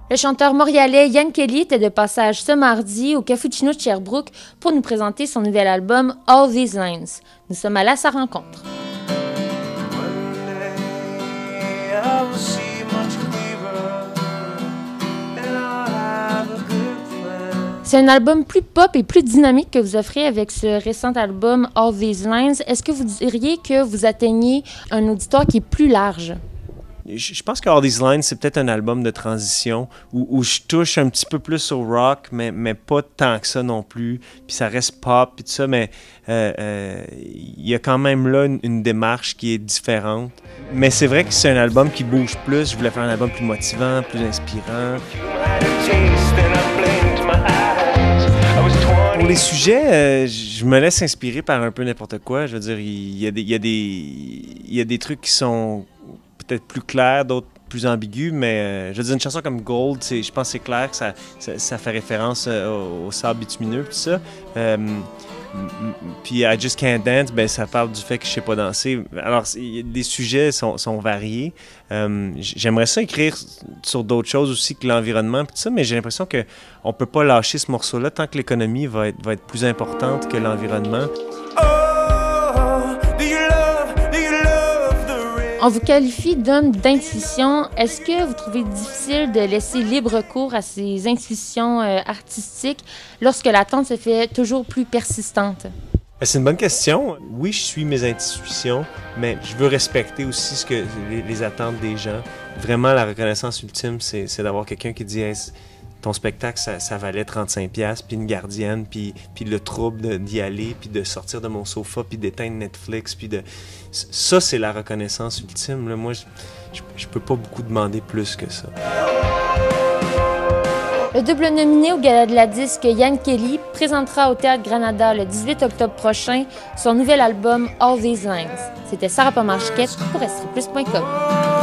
Le chanteur montréalais Yann Kelly était de passage ce mardi au Cappuccino de Sherbrooke pour nous présenter son nouvel album All These Lines. Nous sommes allés à sa rencontre. C'est un album plus pop et plus dynamique que vous offrez avec ce récent album All These Lines. Est-ce que vous diriez que vous atteignez un auditoire qui est plus large? Je pense que All These Lines, c'est peut-être un album de transition où je touche un petit peu plus au rock, mais pas tant que ça non plus. Puis ça reste pop et tout ça, mais il y a quand même là une démarche qui est différente. Mais c'est vrai que c'est un album qui bouge plus. Je voulais faire un album plus motivant, plus inspirant. Pour les sujets, je me laisse inspirer par un peu n'importe quoi. Je veux dire, il y a des trucs qui sont peut-être plus clair, d'autres plus ambigus, mais je veux dire, une chanson comme Gold, je pense que c'est clair que ça fait référence au sable bitumineux, tout ça. Puis I Just Can't Dance, ben, ça parle du fait que je sais pas danser. Alors, les sujets sont variés. J'aimerais ça écrire sur d'autres choses aussi que l'environnement, tout ça, mais j'ai l'impression qu'on peut pas lâcher ce morceau-là tant que l'économie va être plus importante que l'environnement. On vous qualifie d'homme d'intuition. Est-ce que vous trouvez difficile de laisser libre cours à ces intuitions artistiques lorsque l'attente se fait toujours plus persistante? C'est une bonne question. Oui, je suis mes intuitions, mais je veux respecter aussi les attentes des gens. Vraiment, la reconnaissance ultime, c'est d'avoir quelqu'un qui dit hey, ton spectacle, ça valait 35$, puis une gardienne, puis le trouble d'y aller, puis de sortir de mon sofa, puis d'éteindre Netflix, puis de... Ça, c'est la reconnaissance ultime. Là. Moi, je peux pas beaucoup demander plus que ça. Le double nominé au Gala de la disque, Yann Kelly, présentera au Théâtre Granada le 18 octobre prochain son nouvel album All These Lines. C'était Sarah Pomarchquette pour estriplus.com.